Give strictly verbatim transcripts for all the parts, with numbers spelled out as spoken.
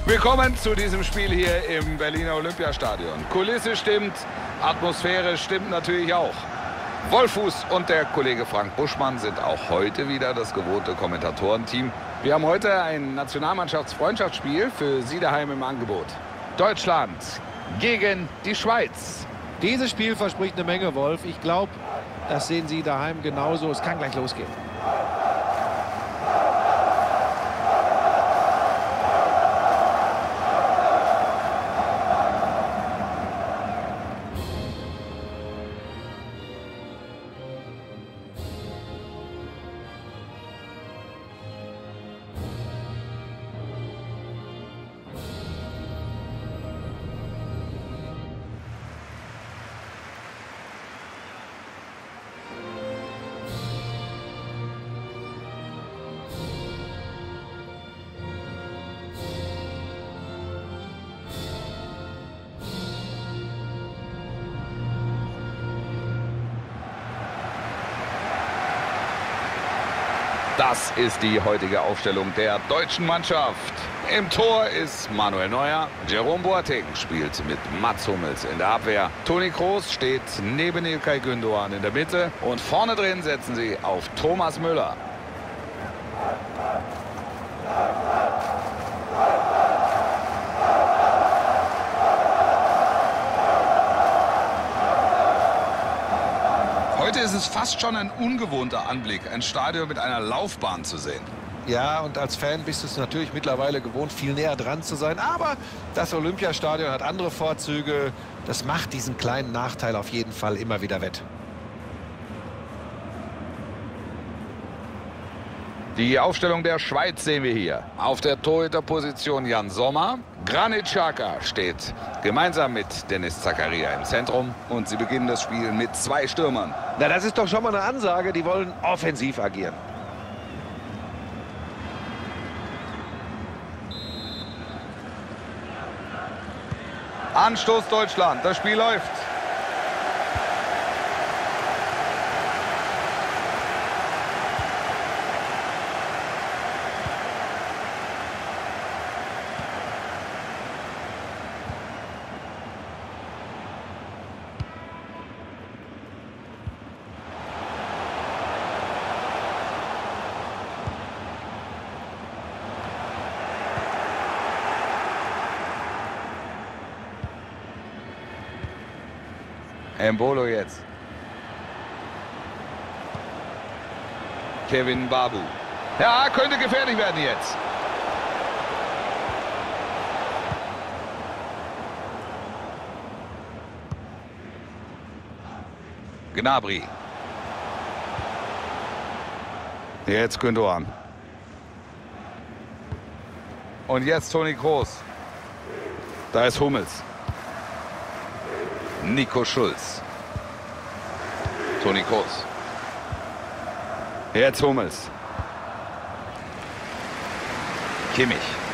Willkommen zu diesem Spiel hier im Berliner Olympiastadion. Kulisse stimmt, Atmosphäre stimmt natürlich auch. Wolfuß und der Kollege Frank Buschmann sind auch heute wieder das gewohnte Kommentatorenteam. Wir haben heute ein Nationalmannschaftsfreundschaftsspiel für Sie daheim im Angebot. Deutschland gegen die Schweiz. Dieses Spiel verspricht eine Menge, Wolf. Ich glaube, das sehen Sie daheim genauso. Es kann gleich losgehen. Das ist die heutige Aufstellung der deutschen Mannschaft. Im Tor ist Manuel Neuer. Jerome Boateng spielt mit Mats Hummels in der Abwehr. Toni Kroos steht neben İlkay Gündoğan in der Mitte. Und vorne drin setzen sie auf Thomas Müller. Heute ist es fast schon ein ungewohnter Anblick, ein Stadion mit einer Laufbahn zu sehen. Ja, und als Fan bist du es natürlich mittlerweile gewohnt, viel näher dran zu sein. Aber das Olympiastadion hat andere Vorzüge. Das macht diesen kleinen Nachteil auf jeden Fall immer wieder wett. Die Aufstellung der Schweiz sehen wir hier. Auf der Torhüterposition Jan Sommer. Granit Xhaka steht gemeinsam mit Denis Zakaria im Zentrum. Und sie beginnen das Spiel mit zwei Stürmern. Na, das ist doch schon mal eine Ansage. Die wollen offensiv agieren. Anstoß Deutschland. Das Spiel läuft. Embolo jetzt. Kevin Babu. Ja, könnte gefährlich werden jetzt. Gnabry. Jetzt Gündoğan. Und jetzt Toni Kroos. Da ist Hummels. Nico Schulz. Toni Kroos. Jetzt Hummels. Kimmich.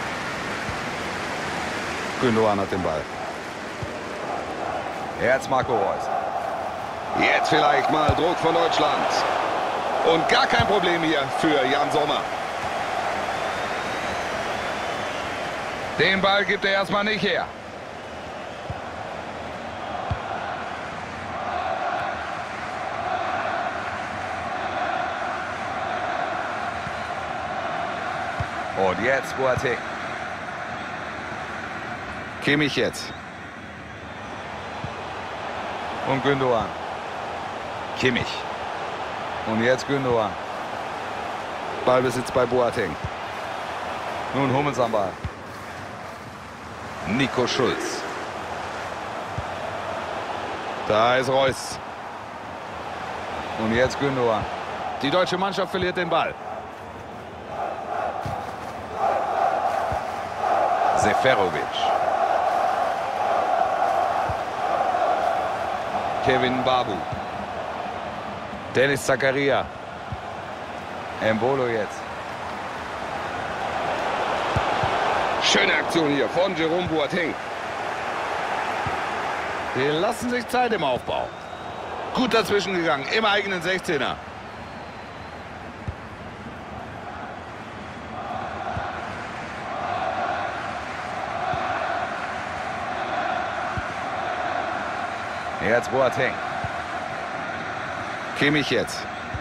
Gündoğan hat den Ball. Jetzt Marco Reus. Jetzt vielleicht mal Druck von Deutschland. Und gar kein Problem hier für Jan Sommer. Den Ball gibt er erstmal nicht her. Und jetzt Boateng. Kimmich jetzt. Und Gündoğan. Kimmich. Und jetzt Gündoğan. Ballbesitz bei Boateng. Nun Hummels am Ball. Nico Schulz. Da ist Reus. Und jetzt Gündoğan. Die deutsche Mannschaft verliert den Ball. Seferovic. Kevin Babu. Denis Zakaria. Embolo jetzt. Schöne Aktion hier von Jerome Boateng. Die lassen sich Zeit im Aufbau. Gut dazwischen gegangen, im eigenen sechzehner. Jetzt Boateng. Kimmich jetzt.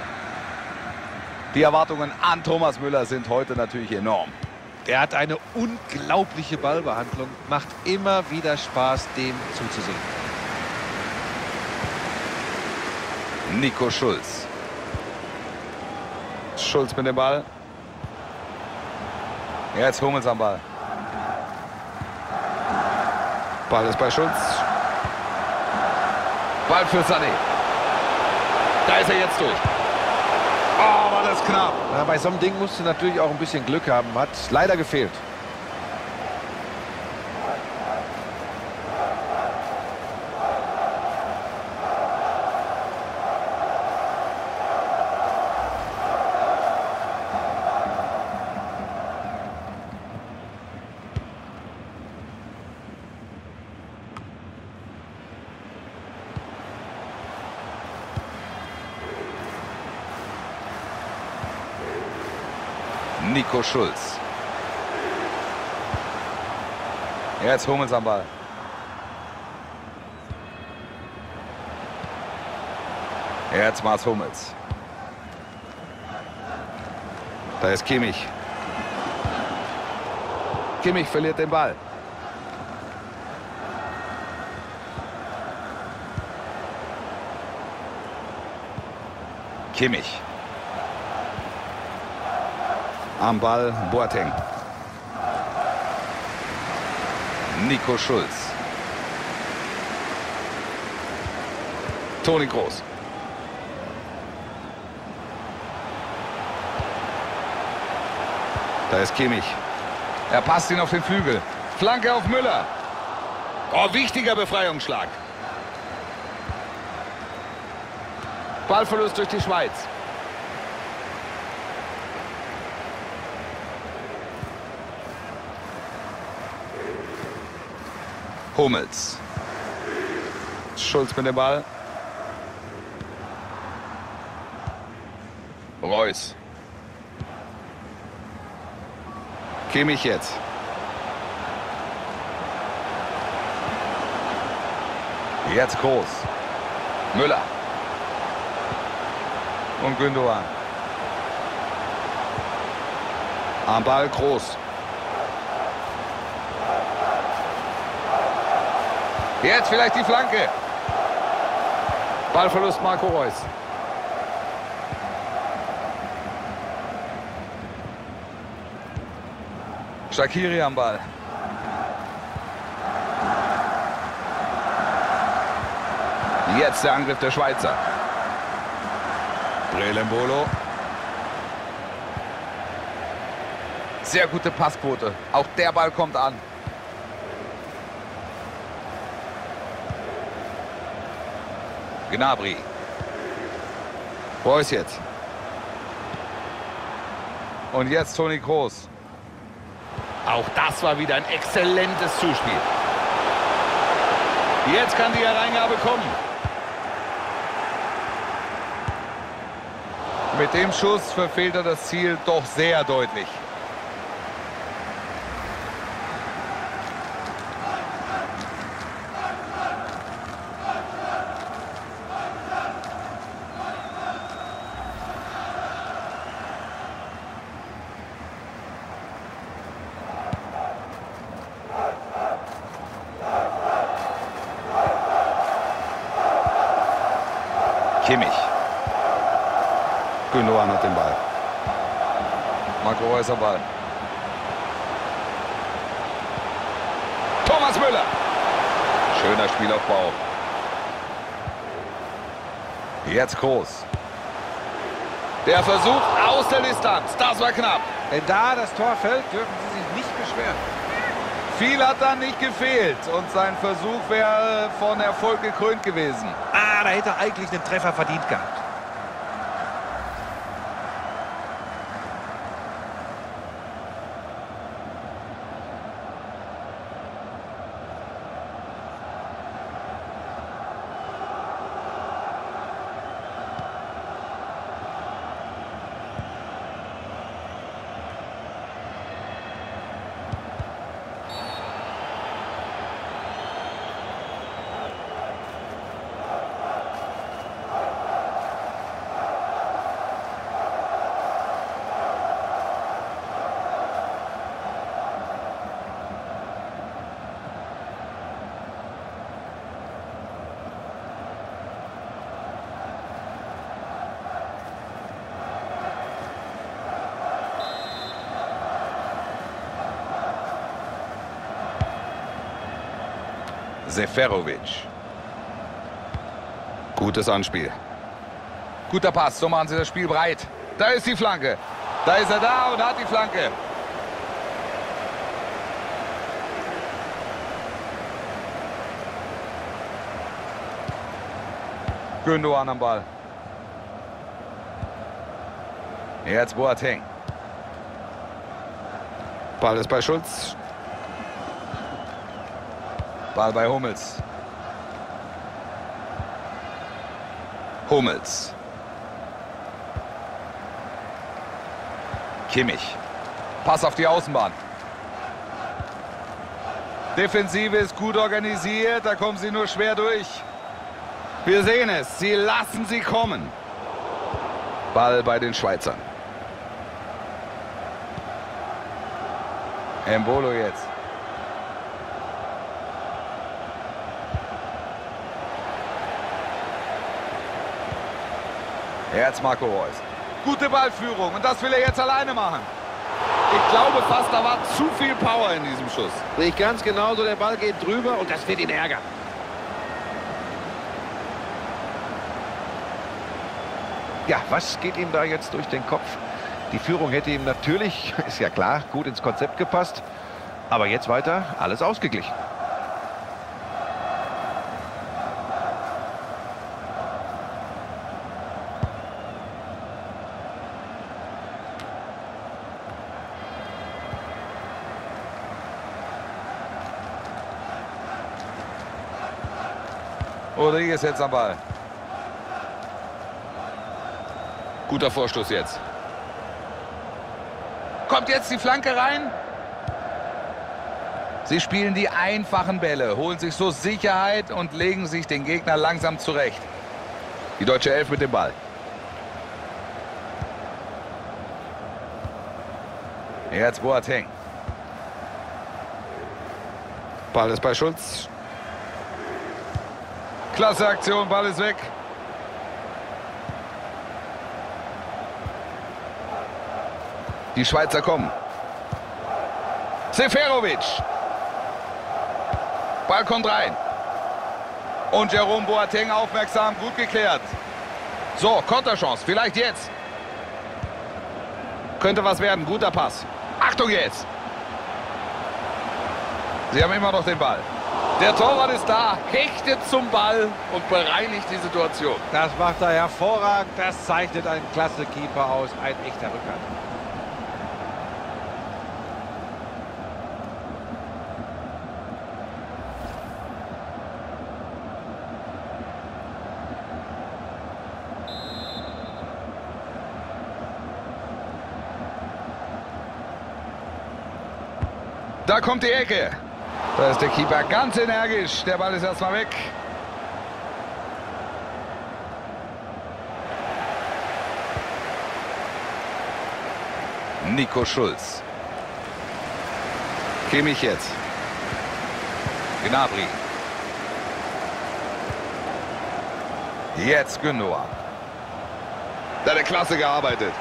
Die Erwartungen an Thomas Müller sind heute natürlich enorm. Er hat eine unglaubliche Ballbehandlung. Macht immer wieder Spaß, dem zuzusehen. Nico Schulz. Schulz mit dem Ball. Jetzt Hummels am Ball. Ball ist bei Schulz. Ball für Sané. Da ist er jetzt durch. Oh, war das knapp. Na, bei so einem Ding musst du natürlich auch ein bisschen Glück haben. Hat leider gefehlt. Nico Schulz. Jetzt Hummels am Ball. Jetzt Mats Hummels. Da ist Kimmich. Kimmich verliert den Ball. Kimmich. Am Ball Boateng. Nico Schulz. Toni Kroos. Da ist Kimmich. Er passt ihn auf den Flügel. Flanke auf Müller. Oh, wichtiger Befreiungsschlag. Ballverlust durch die Schweiz. Hummels. Schulz mit dem Ball. Reus. Kimmich jetzt. Jetzt Kroos. Müller. Und Gündogan. Am Ball Kroos. Jetzt vielleicht die Flanke. Ballverlust Marco Reus. Shaqiri am Ball. Jetzt der Angriff der Schweizer. Brelembolo. Sehr gute Passquote. Auch der Ball kommt an. Gnabry. Reus jetzt. Und jetzt Toni Kroos. Auch das war wieder ein exzellentes Zuspiel. Jetzt kann die Hereingabe kommen. Mit dem Schuss verfehlt er das Ziel doch sehr deutlich. Kimmich. Gündogan hat den Ball. Marco Reus am Ball. Thomas Müller. Schöner Spielaufbau. Jetzt Kroos. Der Versuch aus der Distanz. Das war knapp. Wenn da das Tor fällt, dürfen Sie sich nicht beschweren. Viel hat dann nicht gefehlt und sein Versuch wäre von Erfolg gekrönt gewesen. Ah, da hätte er eigentlich einen Treffer verdient gehabt. Seferovic. Gutes Anspiel. Guter Pass, so machen sie das Spiel breit. Da ist die Flanke. Da ist er da und hat die Flanke. Gündoğan am Ball. Jetzt Boateng. Ball ist bei Schulz. Ball bei Hummels. Hummels. Kimmich. Pass auf die Außenbahn. Defensive ist gut organisiert, da kommen sie nur schwer durch. Wir sehen es, sie lassen sie kommen. Ball bei den Schweizern. Embolo jetzt. Jetzt Marco Reus. Gute Ballführung und das will er jetzt alleine machen. Ich glaube fast, da war zu viel Power in diesem Schuss. Sehe ich ganz genauso, der Ball geht drüber und das wird ihn ärgern. Ja, was geht ihm da jetzt durch den Kopf? Die Führung hätte ihm natürlich, ist ja klar, gut ins Konzept gepasst. Aber jetzt weiter, alles ausgeglichen. Rodriguez jetzt am Ball. Guter Vorstoß jetzt. Kommt jetzt die Flanke rein. Sie spielen die einfachen Bälle, holen sich so Sicherheit und legen sich den Gegner langsam zurecht. Die deutsche Elf mit dem Ball. Jetzt Boateng. Ball ist bei Schulz. Klasse Aktion, Ball ist weg. Die Schweizer kommen. Seferovic. Ball kommt rein. Und Jerome Boateng aufmerksam, gut geklärt. So, Konterchance, vielleicht jetzt. Könnte was werden, guter Pass. Achtung jetzt. Sie haben immer noch den Ball. Der Torwart ist da, hechtet zum Ball und bereinigt die Situation. Das macht er hervorragend, das zeichnet einen klasse Keeper aus, ein echter Rückhalt. Da kommt die Ecke. Da ist der Keeper ganz energisch. Der Ball ist erstmal weg. Nico Schulz. Kimmich jetzt. Gnabry. Jetzt Gündoğan. Da hat er klasse gearbeitet.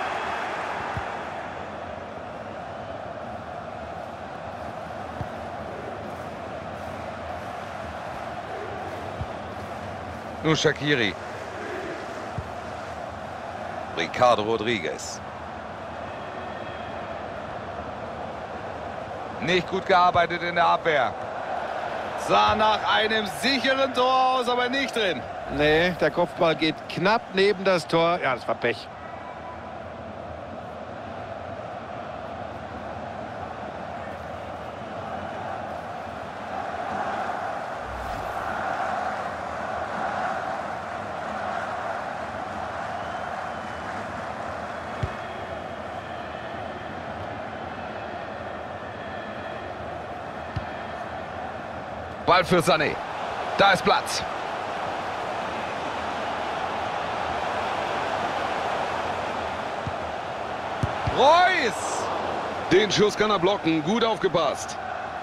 Nun Shaqiri. Ricardo Rodriguez. Nicht gut gearbeitet in der Abwehr. Sah nach einem sicheren Tor aus, aber nicht drin. Nee, der Kopfball geht knapp neben das Tor. Ja, das war Pech. Ball für Sané. Da ist Platz. Reus! Den Schuss kann er blocken. Gut aufgepasst.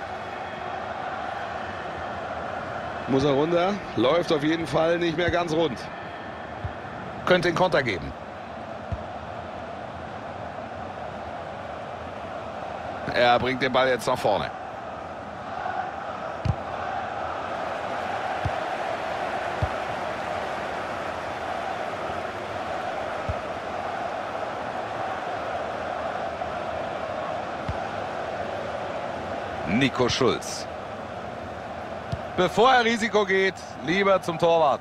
Muss er runter. Läuft auf jeden Fall nicht mehr ganz rund. Könnte den Konter geben. Er bringt den Ball jetzt nach vorne. Nico Schulz. Bevor er Risiko geht, lieber zum Torwart.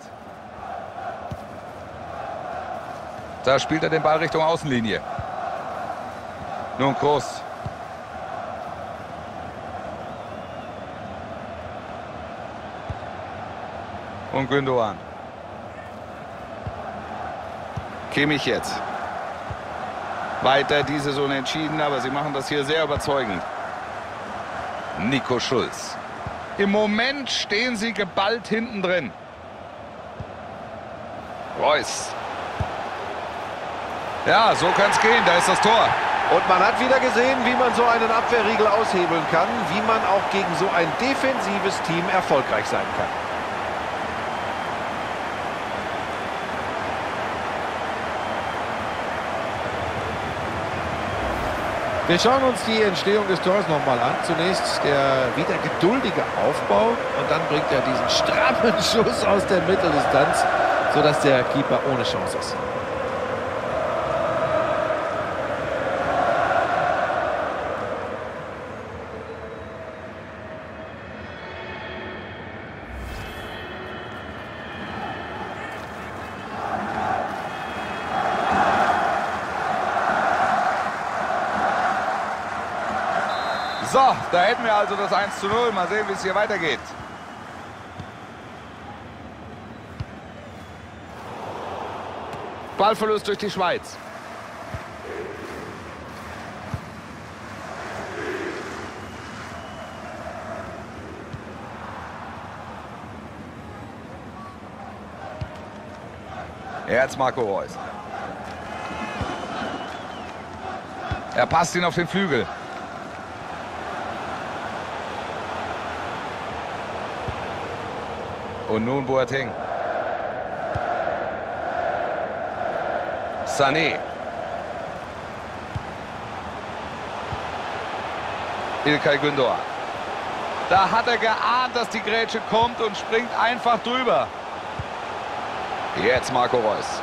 Da spielt er den Ball Richtung Außenlinie. Nun Kroos. Und Gündoğan. Kimmich jetzt. Weiter dieses Unentschieden, aber sie machen das hier sehr überzeugend. Nico Schulz. Im Moment stehen sie geballt hinten drin. Reus. Ja, so kann es gehen, da ist das Tor. Und man hat wieder gesehen, wie man so einen Abwehrriegel aushebeln kann, wie man auch gegen so ein defensives Team erfolgreich sein kann. Wir schauen uns die Entstehung des Tors nochmal an. Zunächst der wieder geduldige Aufbau und dann bringt er diesen strammen Schuss aus der Mitteldistanz, sodass der Keeper ohne Chance ist. So, da hätten wir also das eins zu null. Mal sehen, wie es hier weitergeht. Ballverlust durch die Schweiz. Jetzt Marco Reus. Er passt ihn auf den Flügel. Und nun Boateng. Sané. İlkay Gündoğan. Da hat er geahnt, dass die Grätsche kommt und springt einfach drüber. Jetzt Marco Reus.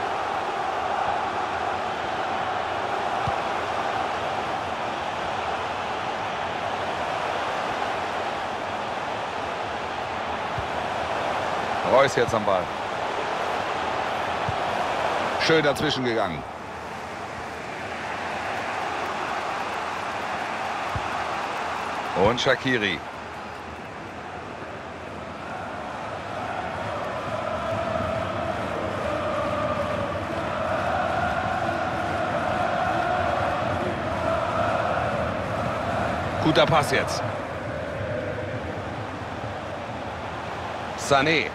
Reus jetzt am Ball. Schön dazwischen gegangen. Und Shaqiri. Guter Pass jetzt. Sané.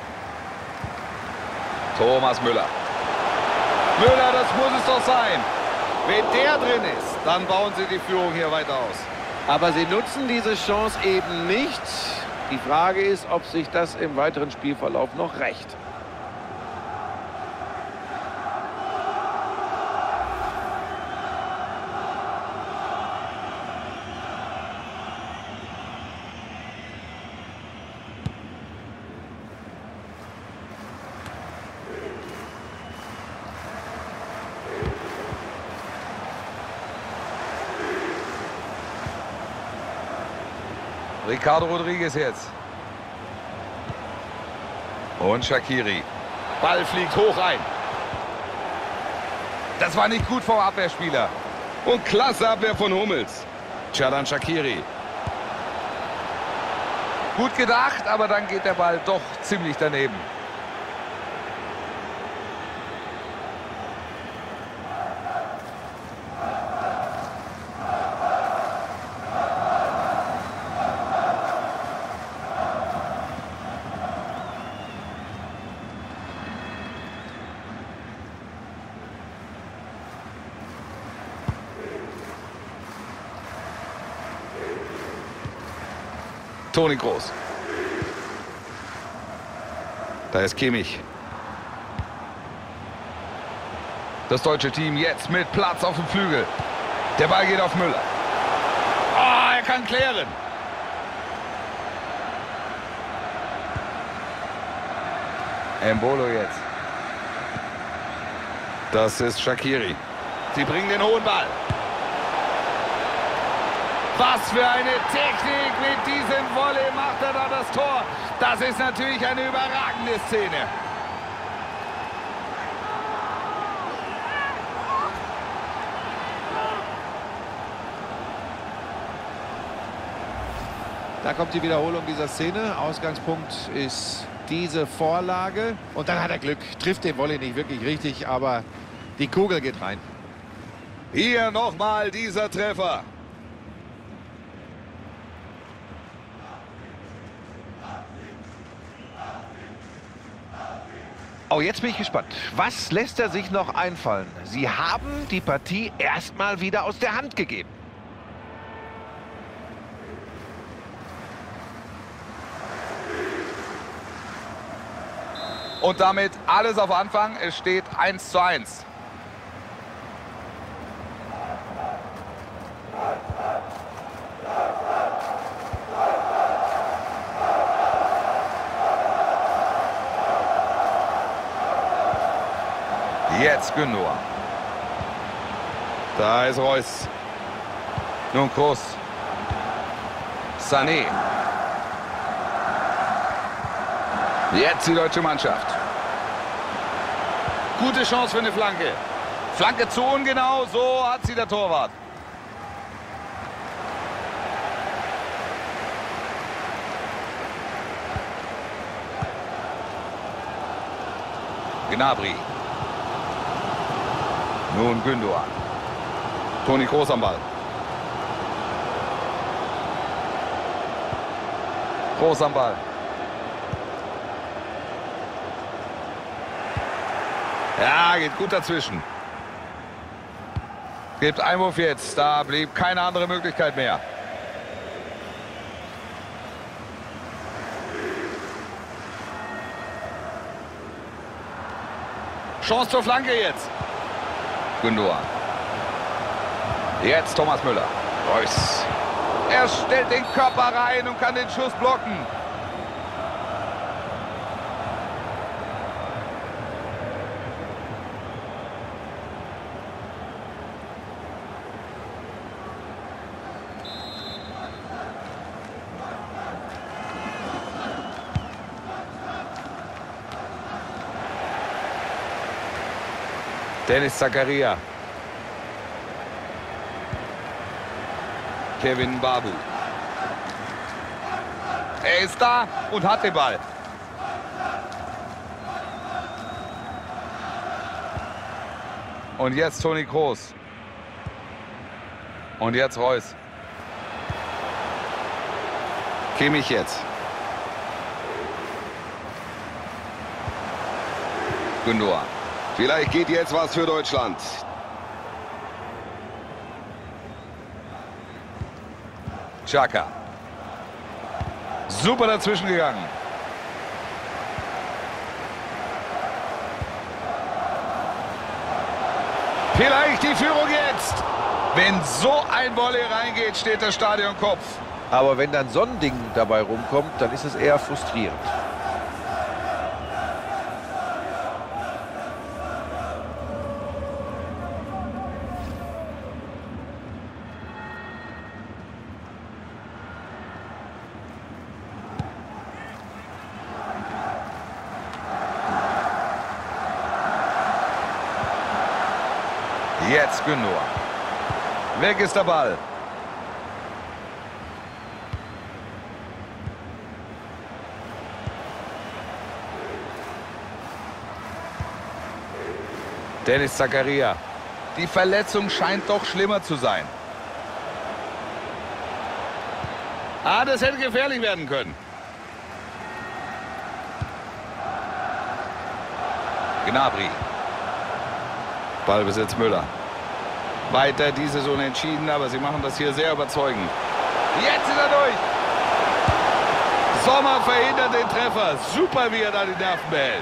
Thomas Müller. Müller, das muss es doch sein. Wenn der drin ist, dann bauen sie die Führung hier weiter aus. Aber sie nutzen diese Chance eben nicht. Die Frage ist, ob sich das im weiteren Spielverlauf noch rächt. Ricardo Rodriguez jetzt. Und Shaqiri. Ball fliegt hoch ein. Das war nicht gut vom Abwehrspieler. Und klasse Abwehr von Hummels. Xherdan Shaqiri. Gut gedacht, aber dann geht der Ball doch ziemlich daneben. Toni Kroos. Da ist Kimmich. Das deutsche Team jetzt mit Platz auf dem Flügel. Der Ball geht auf Müller. Oh, er kann klären. Embolo jetzt. Das ist Shaqiri. Sie bringen den hohen Ball. Was für eine Technik, mit diesem Volley macht er da das Tor. Das ist natürlich eine überragende Szene. Da kommt die Wiederholung dieser Szene. Ausgangspunkt ist diese Vorlage. Und dann hat er Glück. Trifft den Volley nicht wirklich richtig, aber die Kugel geht rein. Hier nochmal dieser Treffer. Oh, jetzt bin ich gespannt. Was lässt er sich noch einfallen? Sie haben die Partie erstmal wieder aus der Hand gegeben. Und damit alles auf Anfang. Es steht eins zu eins. Jetzt Gündoğan. Da ist Reus. Nun Kroos. Sané. Jetzt die deutsche Mannschaft. Gute Chance für eine Flanke. Flanke zu ungenau, so hat sie der Torwart. Gnabry. Nun Gündoğan. Toni Kroos am Ball. Kroos am Ball. Ja, geht gut dazwischen. Gibt Einwurf jetzt. Da blieb keine andere Möglichkeit mehr. Chance zur Flanke jetzt. Gündoğan. Jetzt Thomas Müller. Reus. Er stellt den Körper rein und kann den Schuss blocken. Dennis Zakaria. Kevin Babu. Er ist da und hat den Ball. Und jetzt Toni Kroos. Und jetzt Reus. Kimmich jetzt. Gündoğan. Vielleicht geht jetzt was für Deutschland. Xhaka. Super dazwischen gegangen. Vielleicht die Führung jetzt. Wenn so ein Volley reingeht, steht das Stadion Kopf. Aber wenn dann so ein Ding dabei rumkommt, dann ist es eher frustrierend. Jetzt Gündoğan. Weg ist der Ball. Dennis Zakaria. Die Verletzung scheint doch schlimmer zu sein. Ah, das hätte gefährlich werden können. Gnabry. Ballbesitz Müller. Weiter dieses Unentschieden, aber sie machen das hier sehr überzeugend. Jetzt ist er durch. Sommer verhindert den Treffer. Super, wie er da die Nerven behält.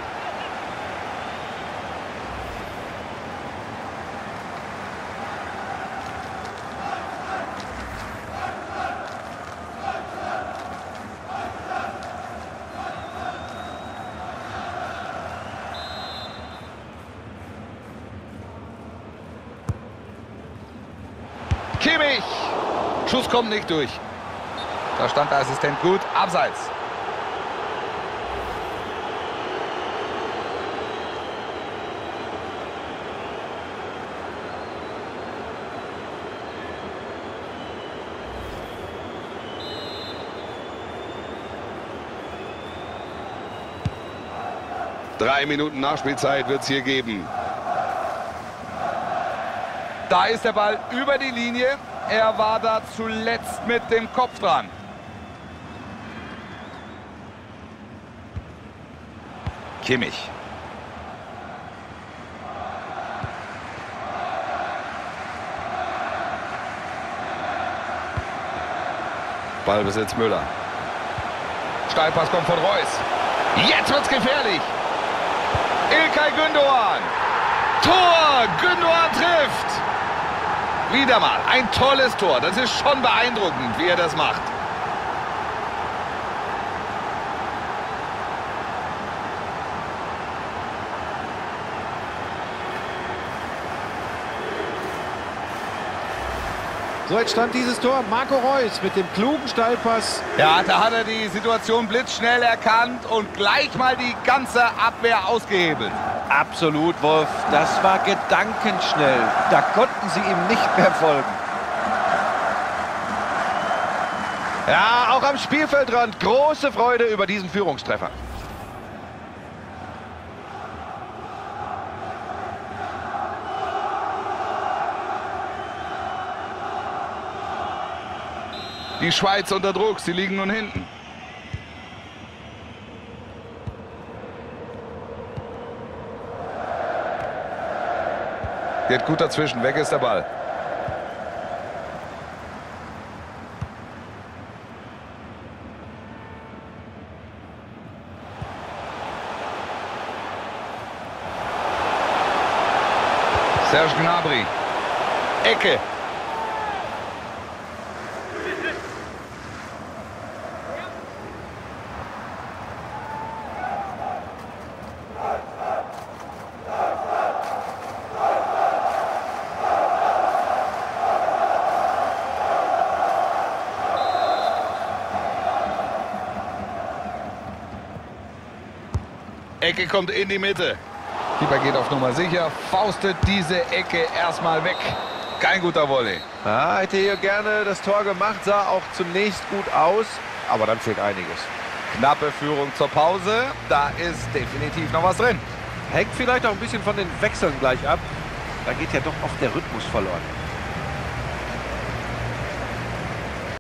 Kimmich. Schuss kommt nicht durch. Da stand der Assistent gut. Abseits. Drei Minuten Nachspielzeit wird es hier geben. Da ist der Ball über die Linie. Er war da zuletzt mit dem Kopf dran. Kimmich. Ballbesitz Müller. Steilpass kommt von Reus. Jetzt wird's gefährlich. İlkay Gündoğan. Tor! Gündoğan trifft. Wieder mal ein tolles Tor. Das ist schon beeindruckend, wie er das macht. So entstand dieses Tor. Marco Reus mit dem klugen Steilpass. Ja, da hat er die Situation blitzschnell erkannt und gleich mal die ganze Abwehr ausgehebelt. Absolut, Wolf. Das war gedankenschnell. Da konnten sie ihm nicht mehr folgen. Ja, auch am Spielfeldrand große Freude über diesen Führungstreffer. Die Schweiz unter Druck, sie liegen nun hinten. Geht gut dazwischen, weg ist der Ball. Serge Gnabry. Ecke. Ecke kommt in die Mitte. Keeper geht auf Nummer sicher, faustet diese Ecke erstmal weg. Kein guter Volley. Ja, hätte hier gerne das Tor gemacht, sah auch zunächst gut aus, aber dann fehlt einiges. Knappe Führung zur Pause, da ist definitiv noch was drin. Hängt vielleicht auch ein bisschen von den Wechseln gleich ab. Da geht ja doch oft der Rhythmus verloren.